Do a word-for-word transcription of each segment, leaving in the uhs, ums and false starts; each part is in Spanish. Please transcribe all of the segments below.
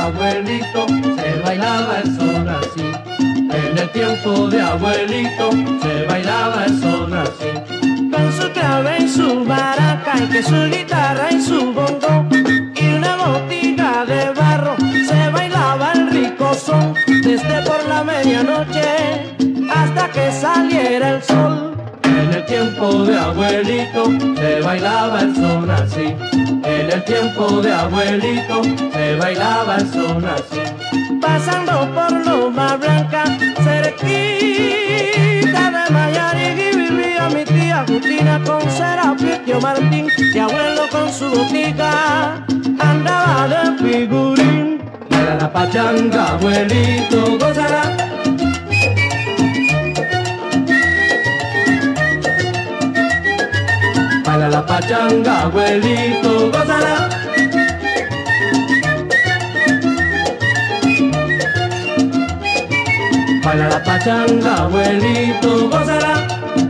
abuelito se bailaba el son así. En el tiempo de abuelito se bailaba el son así. Con su clave y su baraca, y que su guitarra y su bongo, y una botica de barro, se bailaba el rico son, desde por la medianoche hasta que saliera el sol. En el tiempo de abuelito se bailaba el son así. En el tiempo de abuelito se bailaba el son así. Pasando por Loma Blanca, cerquita de Mayarí, vivía mi tía Justina con Serapio Martín, y abuelo con su botica andaba de figurín. Baila la pachanga, abuelito, gózala. Baila la pachanga, abuelito, gózala. Baila la pachanga, abuelito, gózala.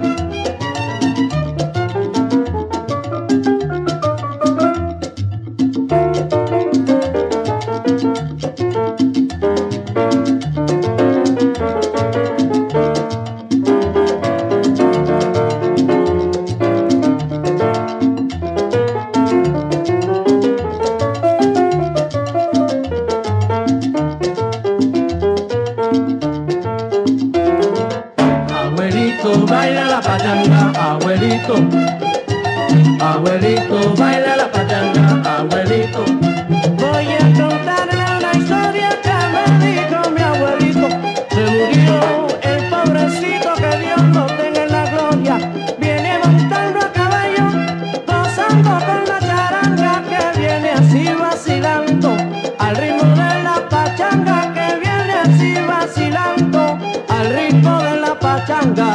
Abuelito, baila la pachanga, abuelito. Abuelito, baila la pachanga, abuelito. Voy a contarle una historia que me dijo mi abuelito. Se murió el pobrecito, que Dios lo tenga en la gloria. Viene montando a caballo, gozando con la charanga, que viene así vacilando al ritmo de la pachanga, que viene así vacilando al ritmo de la pachanga.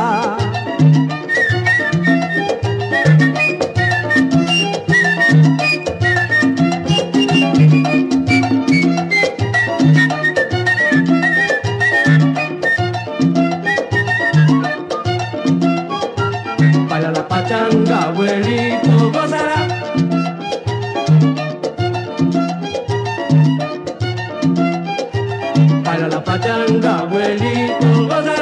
Baila la pachanga, abuelito, gózala. Baila la pachanga, abuelito, gózala.